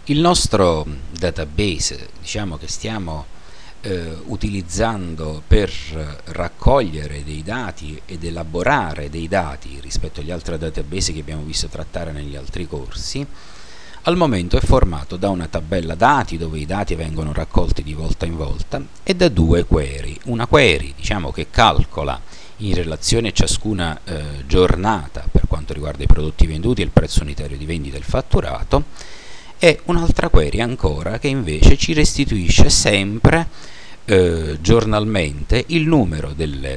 Il nostro database, diciamo che stiamo utilizzando per raccogliere dei dati ed elaborare dei dati rispetto agli altri database che abbiamo visto trattare negli altri corsi, al momento è formato da una tabella dati dove i dati vengono raccolti di volta in volta e da due query. Una query, diciamo, che calcola in relazione a ciascuna giornata per quanto riguarda i prodotti venduti e il prezzo unitario di vendita e il fatturato, e un'altra query ancora che invece ci restituisce sempre giornalmente il numero delle,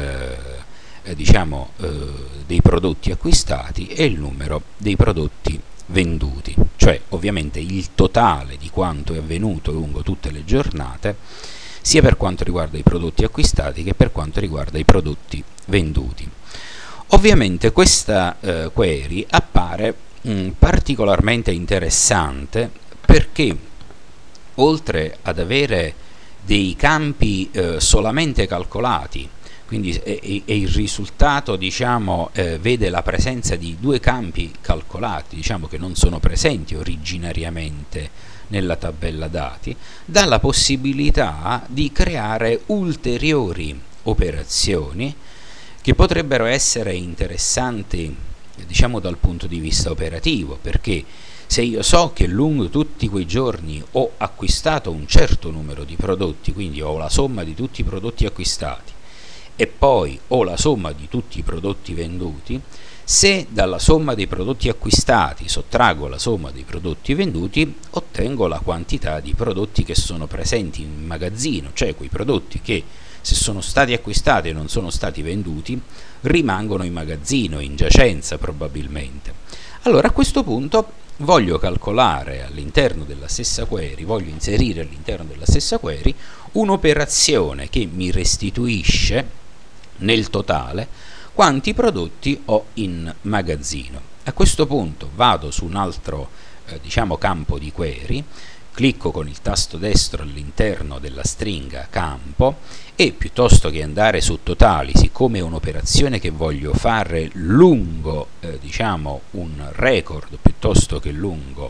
dei prodotti acquistati e il numero dei prodotti venduti, cioè ovviamente il totale di quanto è avvenuto lungo tutte le giornate, sia per quanto riguarda i prodotti acquistati che per quanto riguarda i prodotti venduti. Ovviamente questa query appare particolarmente interessante perché oltre ad avere dei campi solamente calcolati, quindi e il risultato, diciamo, vede la presenza di due campi calcolati, diciamo, che non sono presenti originariamente nella tabella dati, dà la possibilità di creare ulteriori operazioni che potrebbero essere interessanti, diciamo, dal punto di vista operativo, perché se io so che lungo tutti quei giorni ho acquistato un certo numero di prodotti, quindi ho la somma di tutti i prodotti acquistati e poi ho la somma di tutti i prodotti venduti, se dalla somma dei prodotti acquistati sottraggo la somma dei prodotti venduti, ottengo la quantità di prodotti che sono presenti in magazzino, cioè quei prodotti che, se sono stati acquistati e non sono stati venduti, rimangono in magazzino, in giacenza probabilmente. Allora a questo punto voglio calcolare all'interno della stessa query, voglio inserire all'interno della stessa query un'operazione che mi restituisce nel totale quanti prodotti ho in magazzino. A questo punto vado su un altro diciamo campo di query, clicco con il tasto destro all'interno della stringa campo e piuttosto che andare su totali, siccome è un'operazione che voglio fare lungo diciamo un record piuttosto che lungo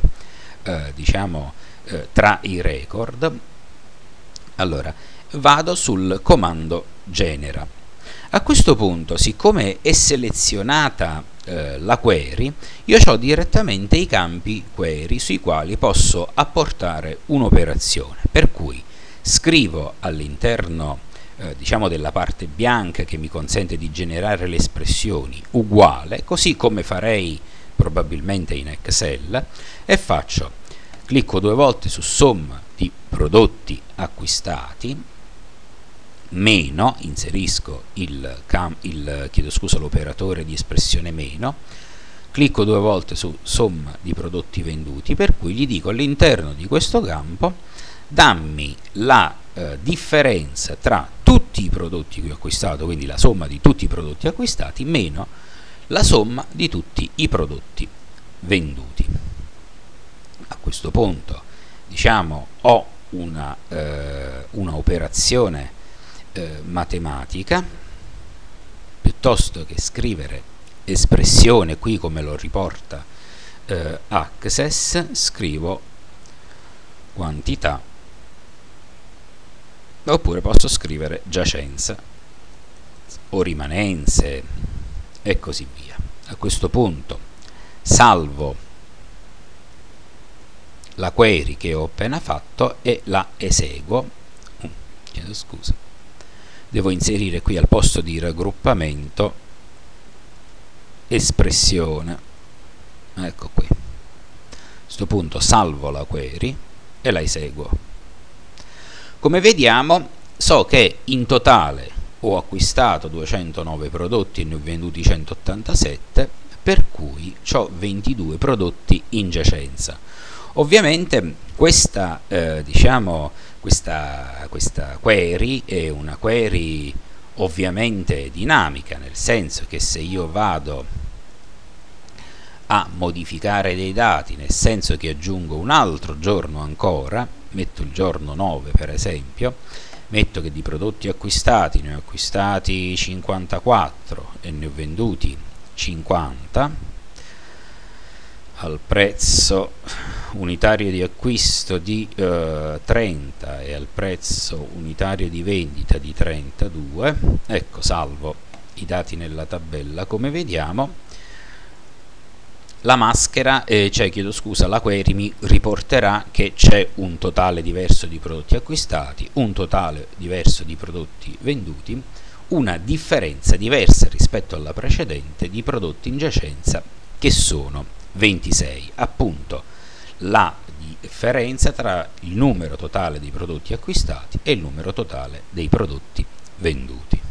tra i record, allora vado sul comando genera. A questo punto, siccome è selezionata la query, io ho direttamente i campi query sui quali posso apportare un'operazione, per cui scrivo all'interno diciamo della parte bianca che mi consente di generare le espressioni uguale, così come farei probabilmente in Excel, e clicco due volte su somma di prodotti acquistati, meno, inserisco l'operatore di espressione meno, clicco due volte su somma di prodotti venduti, per cui gli dico all'interno di questo campo dammi la differenza tra tutti i prodotti che ho acquistato, quindi la somma di tutti i prodotti acquistati, meno la somma di tutti i prodotti venduti. A questo punto, diciamo, ho una operazione matematica, piuttosto che scrivere espressione qui come lo riporta Access, scrivo quantità, oppure posso scrivere giacenza o rimanenze e così via. A questo punto salvo la query che ho appena fatto e la eseguo. Chiedo scusa, devo inserire qui al posto di raggruppamento espressione, ecco qui. A questo punto salvo la query e la eseguo. Come vediamo, so che in totale ho acquistato 209 prodotti e ne ho venduti 187, per cui ho 22 prodotti in giacenza. Ovviamente questa query è una query ovviamente dinamica, nel senso che se io vado a modificare dei dati, nel senso che aggiungo un altro giorno ancora, metto il giorno 9 per esempio, metto che di prodotti acquistati ne ho acquistati 54 e ne ho venduti 50 al prezzo unitario di acquisto di 30 e al prezzo unitario di vendita di 32, ecco, salvo i dati nella tabella, come vediamo la maschera, chiedo scusa, la query mi riporterà che c'è un totale diverso di prodotti acquistati, un totale diverso di prodotti venduti, una differenza diversa rispetto alla precedente di prodotti in giacenza che sono 26, appunto la differenza tra il numero totale dei prodotti acquistati e il numero totale dei prodotti venduti.